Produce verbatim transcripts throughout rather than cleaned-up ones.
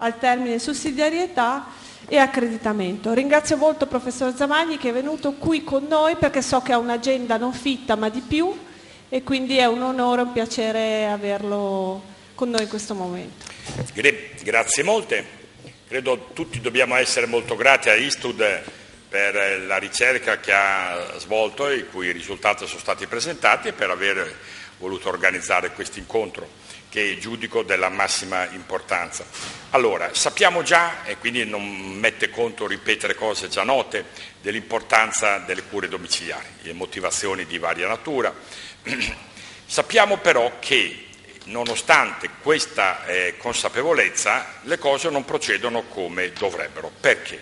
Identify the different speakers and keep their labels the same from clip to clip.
Speaker 1: al termine sussidiarietà e accreditamento. Ringrazio molto il professor Zamagni che è venuto qui con noi perché so che ha un'agenda non fitta ma di più, e quindi è un onore e un piacere averlo con noi in questo momento.
Speaker 2: Grazie molte. Credo tutti dobbiamo essere molto grati a Istud per la ricerca che ha svolto e i cui risultati sono stati presentati e per aver voluto organizzare questo incontro che giudico della massima importanza. Allora, sappiamo già, e quindi non mette conto ripetere cose già note, dell'importanza delle cure domiciliari e motivazioni di varia natura. Sappiamo però che nonostante questa eh, consapevolezza le cose non procedono come dovrebbero. Perché?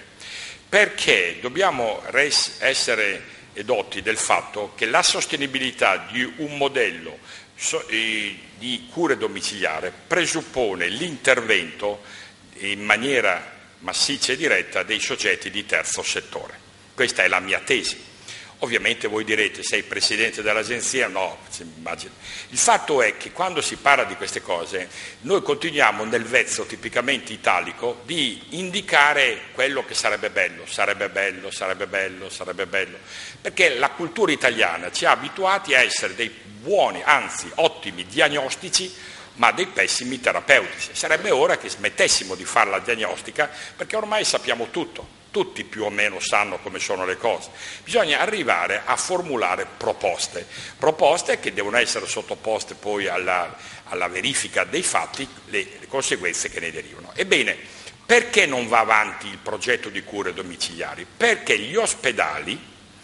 Speaker 2: Perché dobbiamo res- essere edotti del fatto che la sostenibilità di un modello so- eh, di cure domiciliare presuppone l'intervento in maniera massiccia e diretta dei soggetti di terzo settore. Questa è la mia tesi. Ovviamente voi direte, sei presidente dell'agenzia? No, immagino. Il fatto è che quando si parla di queste cose noi continuiamo nel vezzo tipicamente italico di indicare quello che sarebbe bello, sarebbe bello, sarebbe bello, sarebbe bello, perché la cultura italiana ci ha abituati a essere dei buoni, anzi ottimi diagnostici, ma dei pessimi terapeutici. Sarebbe ora che smettessimo di fare la diagnostica perché ormai sappiamo tutto. Tutti più o meno sanno come sono le cose. Bisogna arrivare a formulare proposte, proposte che devono essere sottoposte poi alla, alla verifica dei fatti, le, le conseguenze che ne derivano. Ebbene, perché non va avanti il progetto di cure domiciliari? Perché gli ospedali,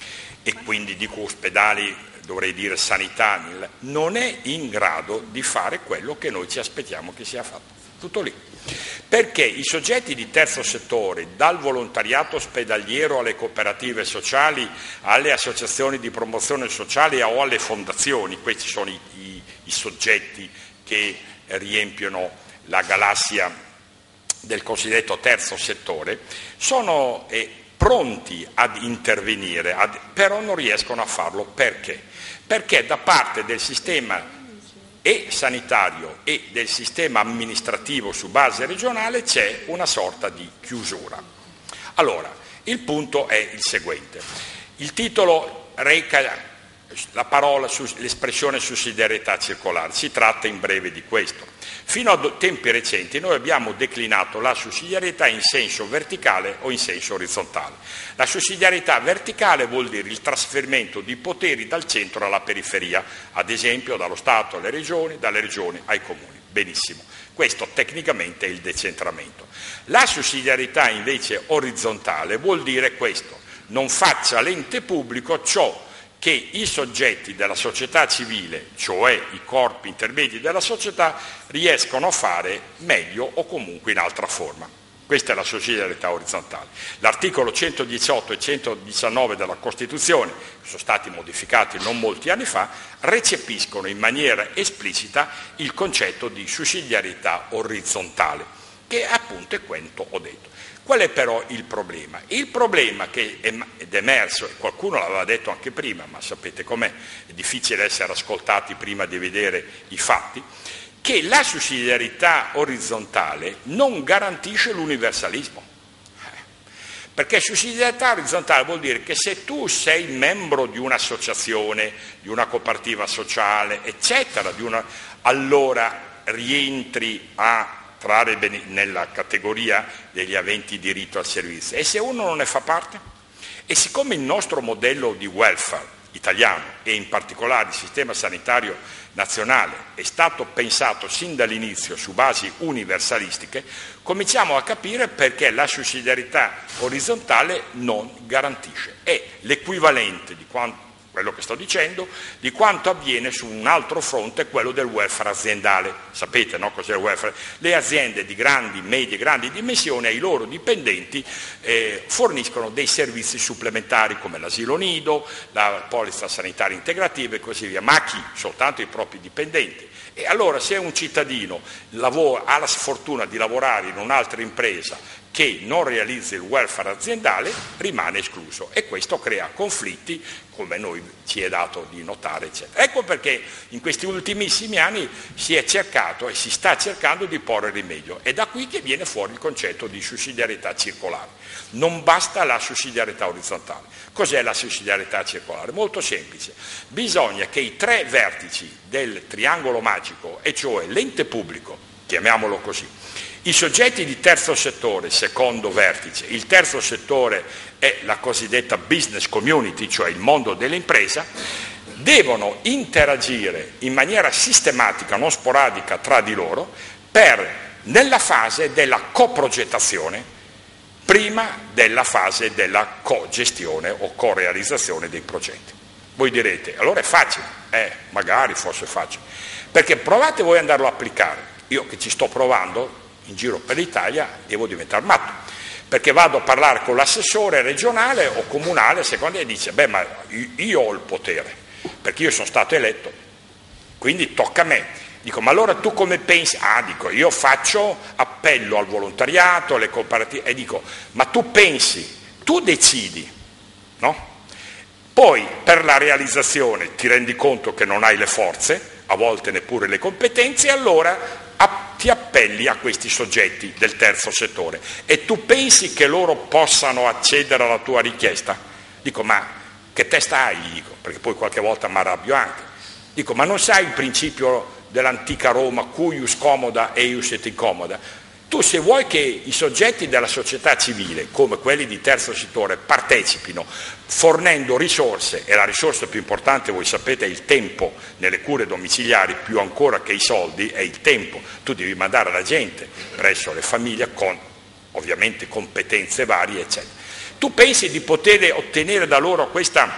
Speaker 2: e quindi dico ospedali, dovrei dire sanità, non è in grado di fare quello che noi ci aspettiamo che sia fatto. Tutto lì. Perché i soggetti di terzo settore, dal volontariato ospedaliero alle cooperative sociali, alle associazioni di promozione sociale o alle fondazioni, questi sono i, i, i soggetti che riempiono la galassia del cosiddetto terzo settore, sono eh, pronti ad intervenire, ad, però non riescono a farlo. Perché? Perché da parte del sistema e sanitario e del sistema amministrativo su base regionale c'è una sorta di chiusura. Allora, il punto è il seguente. Il titolo reca la parola, l'espressione sussidiarietà circolare. Si tratta in breve di questo. Fino a tempi recenti noi abbiamo declinato la sussidiarietà in senso verticale o in senso orizzontale. La sussidiarietà verticale vuol dire il trasferimento di poteri dal centro alla periferia, ad esempio dallo Stato alle regioni, dalle regioni ai comuni. Benissimo. Questo tecnicamente è il decentramento. La sussidiarietà invece orizzontale vuol dire questo: non faccia l'ente pubblico ciò che i soggetti della società civile, cioè i corpi intermedi della società, riescono a fare meglio o comunque in altra forma. Questa è la sussidiarietà orizzontale. L'articolo centodiciotto e centodiciannove della Costituzione, che sono stati modificati non molti anni fa, recepiscono in maniera esplicita il concetto di sussidiarietà orizzontale, che appunto è quanto ho detto. Qual è però il problema? Il problema che è emerso, e qualcuno l'aveva detto anche prima, ma sapete com'è, è difficile essere ascoltati prima di vedere i fatti, che la sussidiarietà orizzontale non garantisce l'universalismo. Perché sussidiarietà orizzontale vuol dire che se tu sei membro di un'associazione, di una cooperativa sociale, eccetera, di una, allora rientri a trarre nella categoria degli aventi diritto al servizio. E se uno non ne fa parte? E siccome il nostro modello di welfare italiano e in particolare il sistema sanitario nazionale è stato pensato sin dall'inizio su basi universalistiche, cominciamo a capire perché la sussidiarietà orizzontale non garantisce. È l'equivalente di quanto quello che sto dicendo, di quanto avviene su un altro fronte, quello del welfare aziendale. Sapete, no, cos'è il welfare? Le aziende di grandi, medie, grandi dimensioni ai loro dipendenti eh, forniscono dei servizi supplementari come l'asilo nido, la polizza sanitaria integrativa e così via, ma a chi? Soltanto i propri dipendenti. E allora se un cittadino lavora, ha la sfortuna di lavorare in un'altra impresa che non realizza il welfare aziendale rimane escluso, e questo crea conflitti, come noi ci è dato di notare, eccetera. Ecco perché in questi ultimissimi anni si è cercato e si sta cercando di porre rimedio, è da qui che viene fuori il concetto di sussidiarietà circolare. Non basta la sussidiarietà orizzontale. Cos'è la sussidiarietà circolare? Molto semplice. Bisogna che i tre vertici del triangolo magico, e cioè l'ente pubblico, chiamiamolo così, i soggetti di terzo settore, secondo vertice, il terzo settore è la cosiddetta business community, cioè il mondo dell'impresa, devono interagire in maniera sistematica, non sporadica, tra di loro, per, nella fase della coprogettazione, prima della fase della cogestione o corealizzazione dei progetti. Voi direte, allora è facile, eh, magari fosse facile, perché provate voi ad andarlo a applicare. Io che ci sto provando in giro per l'Italia devo diventare matto, perché vado a parlare con l'assessore regionale o comunale, secondo me, e dice, beh, ma io ho il potere, perché io sono stato eletto, quindi tocca a me. Dico, ma allora tu come pensi? Ah, dico, io faccio appello al volontariato, alle cooperative, e dico, ma tu pensi, tu decidi, no? Poi per la realizzazione ti rendi conto che non hai le forze, a volte neppure le competenze, e allora ti appelli a questi soggetti del terzo settore, e tu pensi che loro possano accedere alla tua richiesta? Dico, ma che testa hai? Dico, perché poi qualche volta mi arrabbio anche. Dico, ma non sai il principio dell'antica Roma, cuius commoda eius et incomoda? Tu, se vuoi che i soggetti della società civile, come quelli di terzo settore, partecipino fornendo risorse, e la risorsa più importante, voi sapete, è il tempo nelle cure domiciliari, più ancora che i soldi, è il tempo. Tu devi mandare la gente presso le famiglie con, ovviamente, competenze varie, eccetera. Tu pensi di poter ottenere da loro questa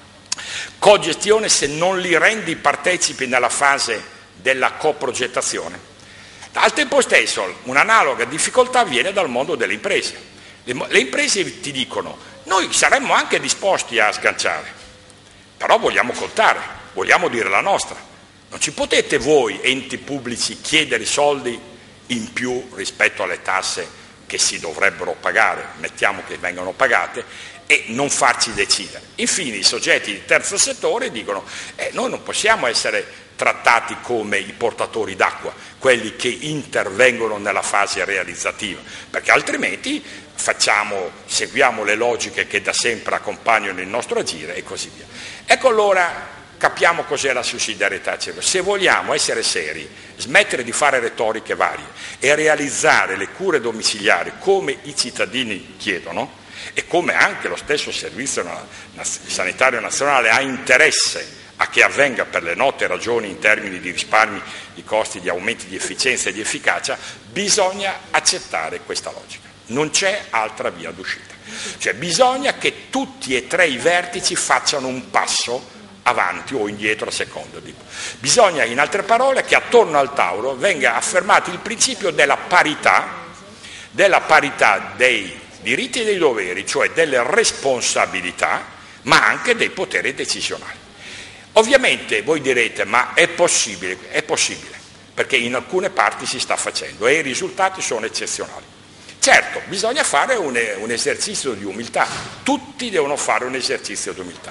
Speaker 2: cogestione se non li rendi partecipi nella fase della coprogettazione? Al tempo stesso un'analoga difficoltà viene dal mondo delle imprese. Le, le imprese ti dicono, noi saremmo anche disposti a sganciare, però vogliamo contare, vogliamo dire la nostra. Non ci potete voi, enti pubblici, chiedere soldi in più rispetto alle tasse che si dovrebbero pagare, mettiamo che vengano pagate, e non farci decidere. Infine i soggetti di terzo settore dicono, eh, noi non possiamo essere trattati come i portatori d'acqua, quelli che intervengono nella fase realizzativa, perché altrimenti facciamo, seguiamo le logiche che da sempre accompagnano il nostro agire e così via. Ecco, allora capiamo cos'è la sussidiarietà. Se vogliamo essere seri, smettere di fare retoriche varie e realizzare le cure domiciliari come i cittadini chiedono, e come anche lo stesso Servizio Sanitario Nazionale ha interesse a che avvenga per le note ragioni in termini di risparmi, di costi, di aumenti di efficienza e di efficacia, bisogna accettare questa logica. Non c'è altra via d'uscita. Cioè bisogna che tutti e tre i vertici facciano un passo avanti o indietro a seconda. Bisogna, in altre parole, che attorno al tavolo venga affermato il principio della parità, della parità dei diritti e dei doveri, cioè delle responsabilità, ma anche dei poteri decisionali. Ovviamente voi direte, ma è possibile? È possibile, perché in alcune parti si sta facendo e i risultati sono eccezionali. Certo, bisogna fare un, un esercizio di umiltà, tutti devono fare un esercizio di umiltà.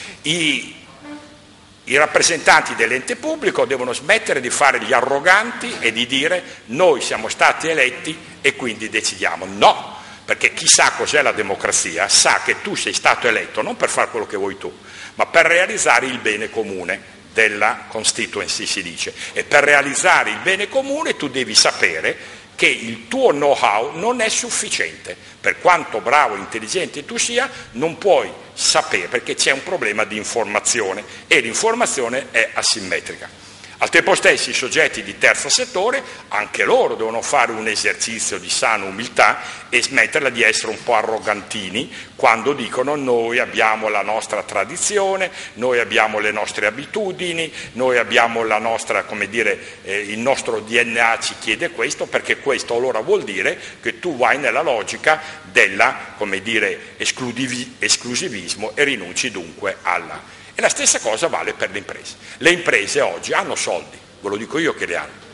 Speaker 2: I, i rappresentanti dell'ente pubblico devono smettere di fare gli arroganti e di dire noi siamo stati eletti e quindi decidiamo. No, perché chi sa cos'è la democrazia sa che tu sei stato eletto non per fare quello che vuoi tu, ma per realizzare il bene comune della constituency, si dice. E per realizzare il bene comune tu devi sapere che il tuo know-how non è sufficiente. Per quanto bravo e intelligente tu sia, non puoi sapere, perché c'è un problema di informazione e l'informazione è asimmetrica. Al tempo stesso i soggetti di terzo settore, anche loro devono fare un esercizio di sana umiltà e smetterla di essere un po' arrogantini quando dicono noi abbiamo la nostra tradizione, noi abbiamo le nostre abitudini, noi abbiamo la nostra, come dire, eh, il nostro D N A ci chiede questo, perché questo allora vuol dire che tu vai nella logica della, come dire, esclusivi, esclusivismo e rinunci dunque alla... E la stessa cosa vale per le imprese. Le imprese oggi hanno soldi, ve lo dico io che le hanno.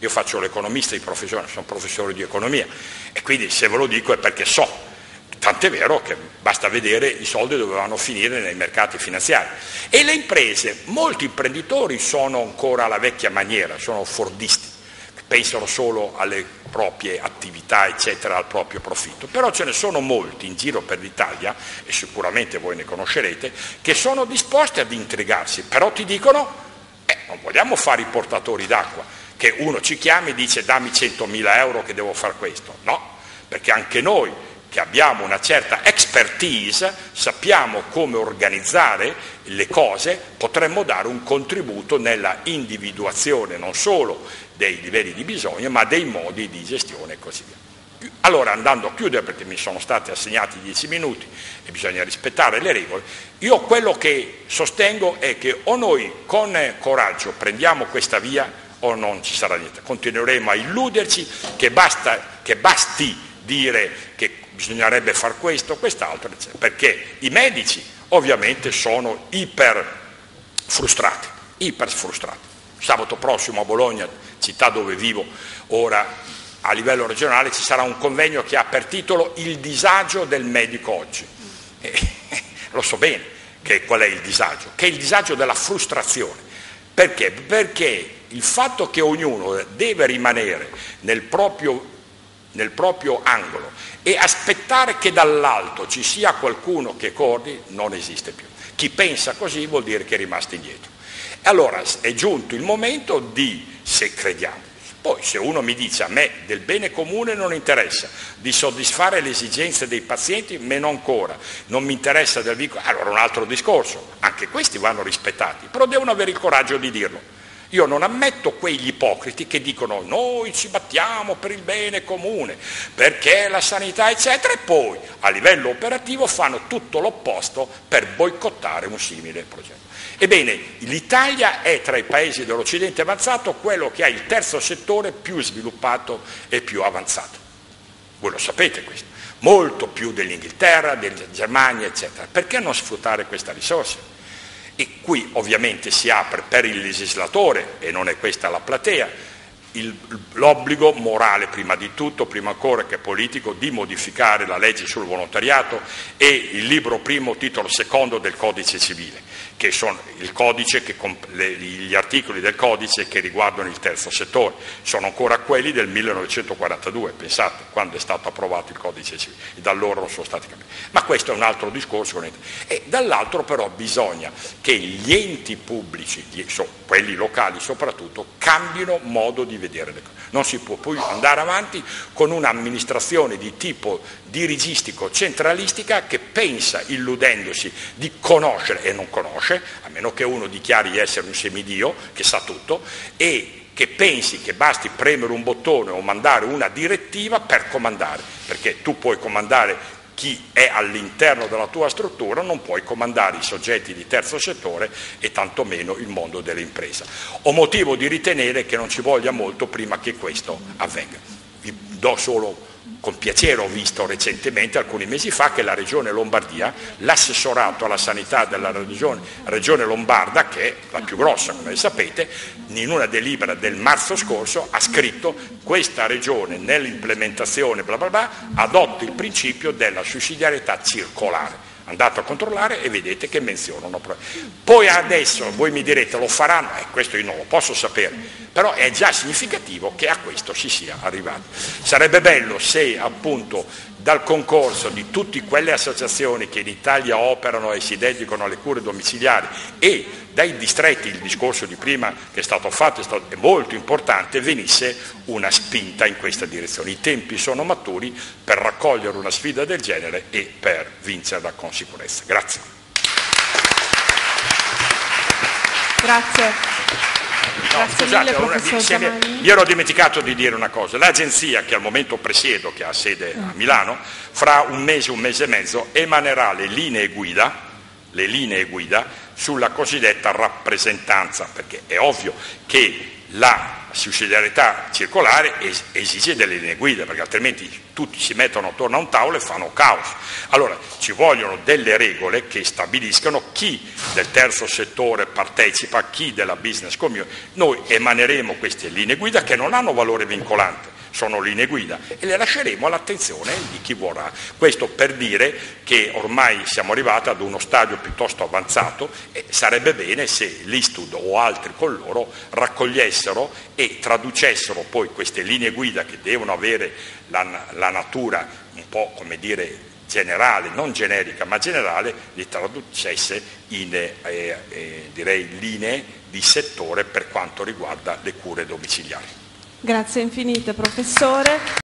Speaker 2: Io faccio l'economista di professione, sono professore di economia e quindi se ve lo dico è perché so, tant'è vero che basta vedere i soldi dove vanno a finire nei mercati finanziari. E le imprese, molti imprenditori sono ancora alla vecchia maniera, sono fordisti, pensano solo alle proprie attività, eccetera, al proprio profitto. Però ce ne sono molti in giro per l'Italia, e sicuramente voi ne conoscerete, che sono disposti ad intrigarsi, però ti dicono, eh, non vogliamo fare i portatori d'acqua, che uno ci chiama e dice dammi centomila euro che devo fare questo. No, perché anche noi che abbiamo una certa expertise, sappiamo come organizzare le cose, potremmo dare un contributo nella individuazione non solo dei livelli di bisogno, ma dei modi di gestione e così via. Allora, andando a chiudere, perché mi sono stati assegnati dieci minuti e bisogna rispettare le regole, io quello che sostengo è che o noi con coraggio prendiamo questa via o non ci sarà niente. Continueremo a illuderci che, basta, che basti dire che bisognerebbe fare questo, quest'altro, eccetera, perché i medici ovviamente sono iper frustrati, iper frustrati. Sabato prossimo a Bologna, città dove vivo ora, a livello regionale ci sarà un convegno che ha per titolo Il disagio del medico oggi. E, lo so bene che qual è il disagio, che è il disagio della frustrazione. Perché? Perché il fatto che ognuno deve rimanere nel proprio, nel proprio angolo e aspettare che dall'alto ci sia qualcuno che coordini non esiste più. Chi pensa così vuol dire che è rimasto indietro. Allora è giunto il momento di, se crediamo, poi se uno mi dice a me del bene comune non interessa, di soddisfare le esigenze dei pazienti meno ancora, non mi interessa del vicolo, allora un altro discorso, anche questi vanno rispettati, però devono avere il coraggio di dirlo. Io non ammetto quegli ipocriti che dicono noi ci battiamo per il bene comune, perché la sanità eccetera, e poi a livello operativo fanno tutto l'opposto per boicottare un simile progetto. Ebbene, l'Italia è tra i paesi dell'Occidente avanzato quello che ha il terzo settore più sviluppato e più avanzato. Voi lo sapete questo, molto più dell'Inghilterra, della Germania eccetera. Perché non sfruttare questa risorsa? E qui ovviamente si apre per il legislatore, e non è questa la platea, il, l'obbligo morale prima di tutto, prima ancora che politico, di modificare la legge sul volontariato e il libro primo, titolo secondo del Codice Civile, che sono il codice che, le, gli articoli del codice che riguardano il terzo settore, sono ancora quelli del millenovecentoquarantadue, pensate, quando è stato approvato il Codice Civile, e da allora non sono stati cambiati. Ma questo è un altro discorso. E dall'altro però bisogna che gli enti pubblici, quelli locali soprattutto, cambino modo di vedere le cose. Non si può poi andare avanti con un'amministrazione di tipo dirigistico centralistica che pensa, illudendosi, di conoscere e non conosce, a meno che uno dichiari di essere un semidio che sa tutto, e che pensi che basti premere un bottone o mandare una direttiva per comandare, perché tu puoi comandare chi è all'interno della tua struttura, non puoi comandare i soggetti di terzo settore e tantomeno il mondo dell'impresa. Ho motivo di ritenere che non ci voglia molto prima che questo avvenga. Vi do solo con piacere, ho visto recentemente, alcuni mesi fa, che la Regione Lombardia, l'assessorato alla sanità della regione, regione Lombarda, che è la più grossa come sapete, in una delibera del marzo scorso ha scritto: questa regione nell'implementazione bla bla bla adotta il principio della sussidiarietà circolare. Andate a controllare e vedete che menzionano. Poi adesso voi mi direte lo faranno, eh, questo io non lo posso sapere, però è già significativo che a questo si sia arrivati. Sarebbe bello se appunto dal concorso di tutte quelle associazioni che in Italia operano e si dedicano alle cure domiciliari e dai distretti, il discorso di prima che è stato fatto è, stato, è molto importante, venisse una spinta in questa direzione. I tempi sono maturi per raccogliere una sfida del genere e per vincerla con sicurezza. Grazie.
Speaker 1: Grazie.
Speaker 2: No,
Speaker 1: Grazie
Speaker 2: scusate,
Speaker 1: mille,
Speaker 2: una,
Speaker 1: professor
Speaker 2: mi, mi ero dimenticato di dire una cosa. L'agenzia che al momento presiedo, che ha sede a Milano, fra un mese, un mese e mezzo emanerà le linee guida, le linee guida sulla cosiddetta rappresentanza, perché è ovvio che la sussidiarietà circolare es- esige delle linee guida, perché altrimenti tutti si mettono attorno a un tavolo e fanno caos. Allora ci vogliono delle regole che stabiliscano chi del terzo settore partecipa, chi della business community. Noi emaneremo queste linee guida che non hanno valore vincolante, sono linee guida e le lasceremo all'attenzione di chi vorrà. Questo per dire che ormai siamo arrivati ad uno stadio piuttosto avanzato e sarebbe bene se l'Istud o altri con loro raccogliessero e traducessero poi queste linee guida che devono avere la, la natura un po' come dire generale, non generica ma generale, li traducesse in eh, eh, direi linee di settore per quanto riguarda le cure domiciliari.
Speaker 1: Grazie infinite professore.